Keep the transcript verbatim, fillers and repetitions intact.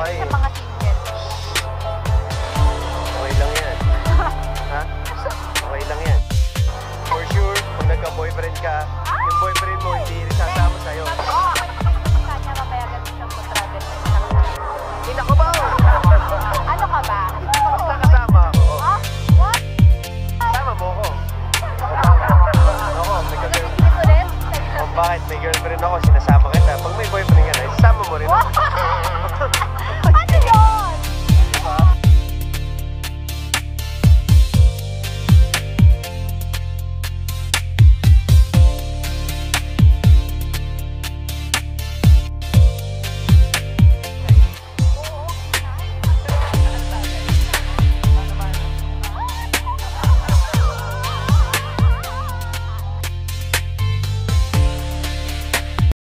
babae. Sa mga single. Okay lang yan. Ha? Okay lang yan. For sure, kung nagka-boyfriend ka, yung boyfriend mo hindi rin sasama sa'yo. Oo, kanya mapayagan mo siyang mag-travel. Hindi na ko ba? Ano ka ba? Basta kasama ako. Ah? What? Kasama mo ako. Ako, may girlfriend. Dito rin? Kung bakit may girlfriend ako, sinasama kita. Pag may boyfriend ka na, isasama mo rin ako. Wow!